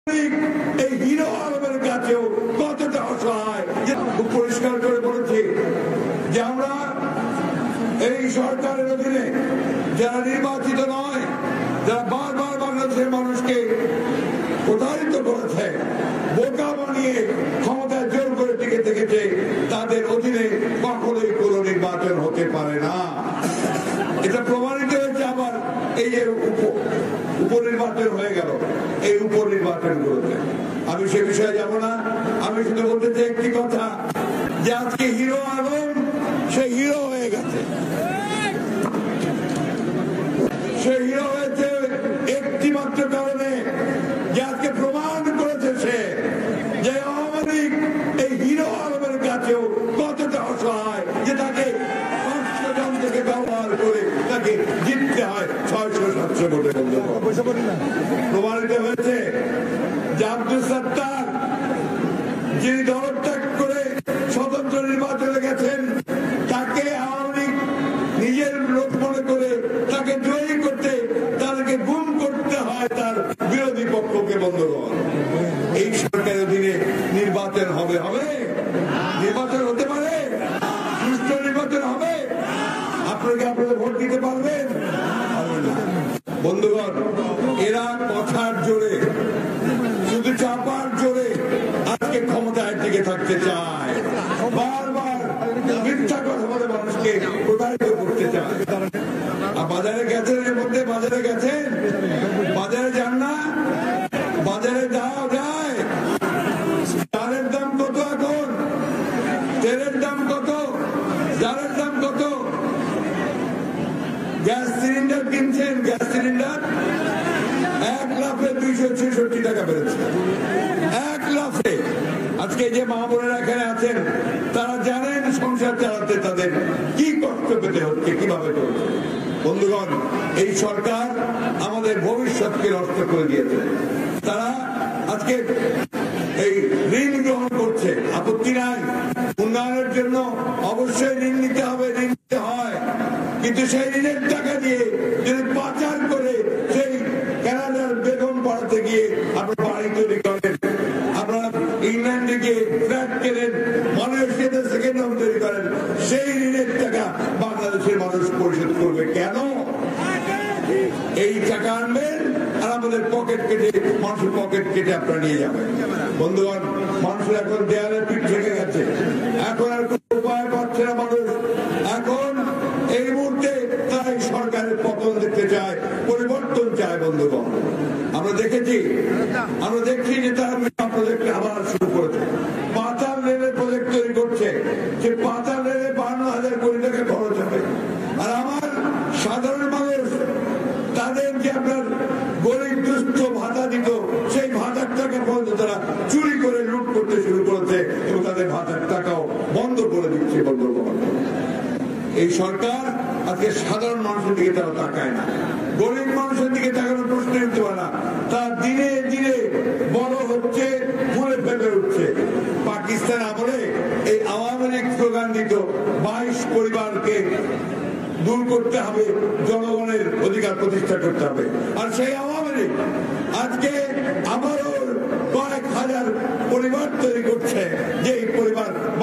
এই হিরো আলমের কাছেও কতটা অসহায়। পরিষ্কার করে বলেছি যে আমরা এই সরকারের অধীনে যারা নির্বাচিত নয়, যারা বারবার বাংলাদেশের মানুষকে প্রতারিত করেছে, বোকা বানিয়ে ক্ষমতায় জোর করে টিকে থেকেছে, তাদের অধীনে কখনোই কোনো নির্বাচন হতে পারে না। এটা প্রমাণিত হয়েছে। আবার এই যে উপনির্বাচন হয়ে গেল, এই উপনির্বাচন গুলোতে আমি সে বিষয়ে যাব না। আমি শুধু বলতে চাই একটি কথা, যে আজকে হিরো আলম সে হিরো হয়ে গেছে। সে হিরো হয়েছে একটি মাত্র কারণে, যে আজকে প্রমাণ করেছে সে যে আওয়ামী লীগ এই হিরো আলমের কাছেও কতটা অসহায়, যে তাকে 500 জন থেকে ব্যবহার করে তাকে জিততে হয় 600-700 ভোটে। প্রমাণিত হয়েছে যে আব্দুল সত্তার, যিনি দলত্যাগ করে স্বতন্ত্র নির্বাচনে গেছেন, তাকে আওয়ামী লীগ নিজের লোক মনে করে তাকে জয়ী করতে তাদেরকে গুম করতে হয় তার বিরোধী পক্ষকে। বন্ধুগণ, এই সরকারের অধীনে নির্বাচন হবে? নির্বাচন হতে পারে? সুষ্ঠু নির্বাচন হবে? আপনারা ভোট দিতে পারবেন? বন্ধুগণ, এরা কথার জোরে, শুধু চাপার জোরে আজকে ক্ষমতায় টিকে থাকতে চায়, বারবার মিথ্যা কথা বলে মানুষকে প্রতারিত করতে চায়। বাজারে গেছেন, এর মধ্যে বাজারে গেছেন, বাজারে যান না? বাজারে যাওয়া যায়? চালের দাম কত এখন? তেলের দাম কত? ডালের দাম কত? গ্যাস সিলিন্ডার কিনছেন, গ্যাস সিলিন্ডার 1 লাফে 266 টাকা বেড়েছে। 1 লাফে। আজকে যে মা বোনেরা এখানে আছেন, তারা জানেন সংসার চালাতে তাদের কি কষ্ট পেতে হচ্ছে, কিভাবে চলছে। বন্ধুগণ, এই সরকার আমাদের ভবিষ্যৎকে নষ্ট করে দিয়েছে। তারা আজকে এই ঋণ গ্রহণ করছে, আপত্তি নাই। উন্নয়নের জন্য অবশ্যই ঋণ নিতে হবে, ঋণ নিতে হয়, কিন্তু সেই ঋণের টাকা দিয়ে যদি পাচার করে সেই কানাডার বেগম পাড়াতে গিয়ে আপনারা বাড়ি তৈরি করেন, আপনারা ইংল্যান্ডে গিয়ে ফ্ল্যাট কেনেন, মালয়েশিয়াতে সেকেন্ড হোম তৈরি করেন, সেই ঋণের টাকা বাংলাদেশের মানুষ পরিশোধ করবে কেন? এই টাকা আনবেন আর আমাদের পকেট কেটে, মানুষের পকেট কেটে আপনারা নিয়ে যাবেন। বন্ধুগণ, মানুষের এখন দেয়ালের পিঠ থেকে গেছে, এখন আর কোনো উপায় পাচ্ছে না মানুষ। এখন এই মুহূর্তে তাই সরকারের পতন দেখতে চায়, পরিবর্তন চায়। বন্ধুগণ, আমরা দেখছি যে তারা প্রজেক্ট আবার শুরু করেছে, পাতাল রেলের প্রজেক্ট তৈরি করছে, যে পাতাল রেলে 52,000 কোটি টাকা খরচ হবে। আর আমার সাধারণ মানুষ, তাদের যে আপনার গরিব দুস্থ ভাতা দিত, সেই ভাতার টাকা পর্যন্ত তারা চুরি করে লুট করতে শুরু করেছে এবং তাদের ভাতার টাকাও বন্ধ করে দিচ্ছে। বন্ধুগণ, এই সরকার আজকে সাধারণ মানুষের দিকে তারা তাকায় না, গরিব মানুষের দিকে তাকানোর প্রশ্ন উঠতে পারে না। তারা দিনে দিনে বড় হচ্ছে, ফুলে ফেলে উঠছে। পাকিস্তান আমলে এই আওয়ামী লীগ স্লোগান দিত 22 পরিবারকে দূর করতে হবে, জনগণের অধিকার প্রতিষ্ঠা করতে হবে। আর সেই আওয়ামী লীগ আজকে আবারও কয়েক হাজার পরিবার তৈরি করছে, যে এই পরিবার